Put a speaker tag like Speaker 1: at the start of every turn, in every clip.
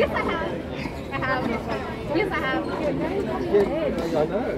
Speaker 1: Yes, I have. I have. Yes, I have.
Speaker 2: I know.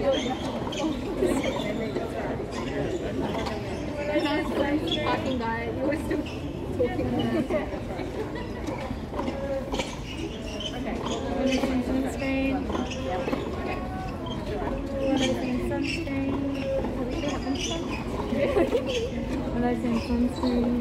Speaker 1: Talking guy, you were still talking. Okay. Sunscreen. Yep. Sunscreen. What I saying sunscreen.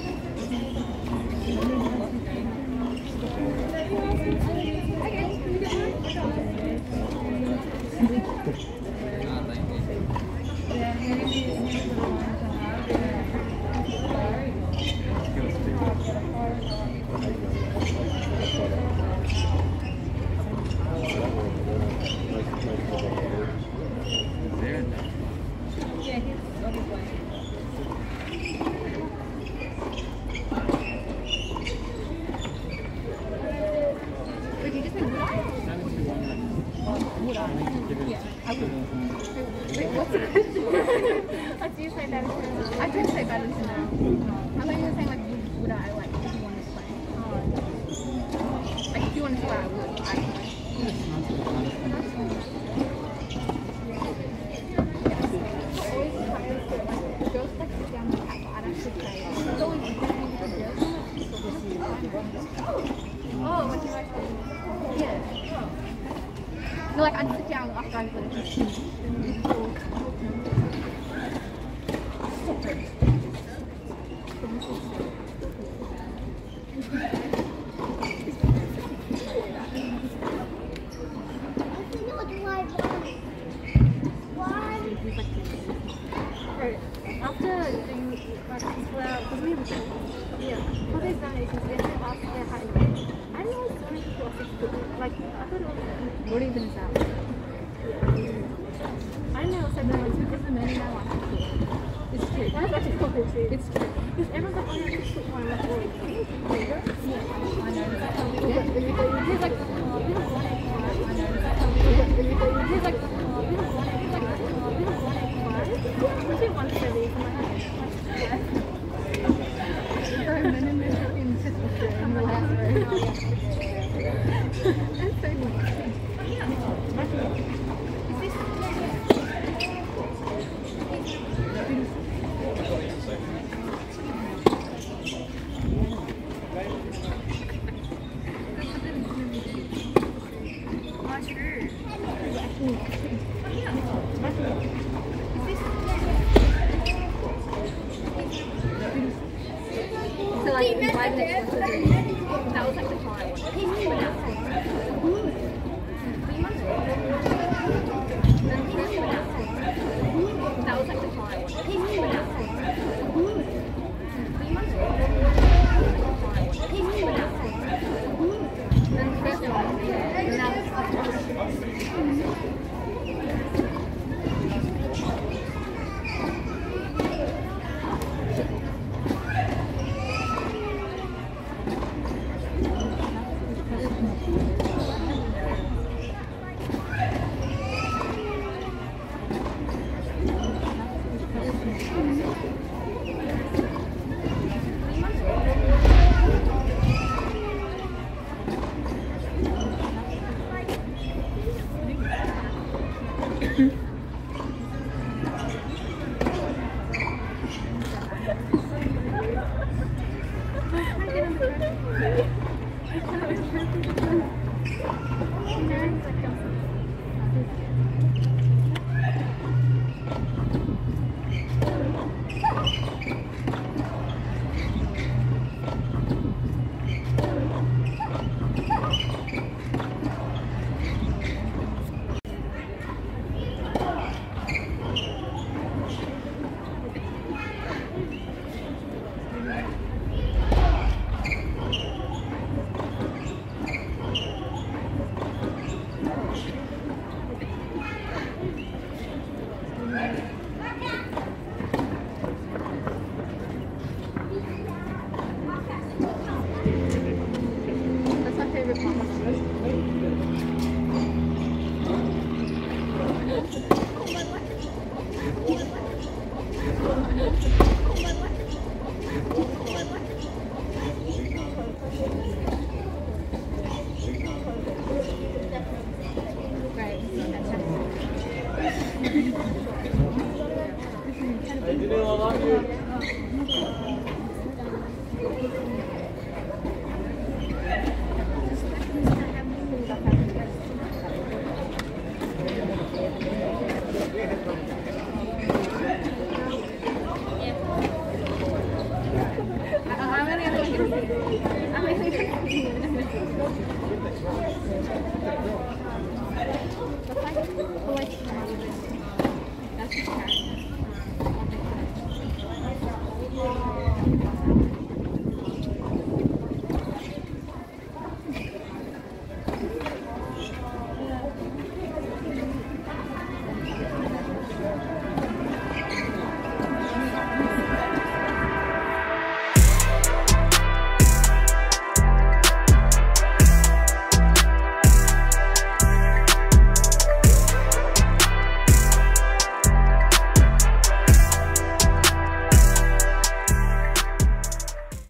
Speaker 1: What do you say that? I could say that now. I thought you were saying like, would I like if you wanted to play? Like if you wanted to play, I would. I would. Girls like sit down the cat, but I'd actually play. Oh, what do you like? Yeah. No, like I'd sit down after I put it. After doing like because we have for these donations they have asked their height. I don't know what's donated to us like I thought it was what even is that? I don't know what's happening like because the men now want to it's true. That's actually probably true. It's true. Because everyone's like, oh, you just put one of the boys. Yeah, I know. He's like, he's like, so like invited that was like the time. That was like the time.
Speaker 2: Hey, Daniil, I love you.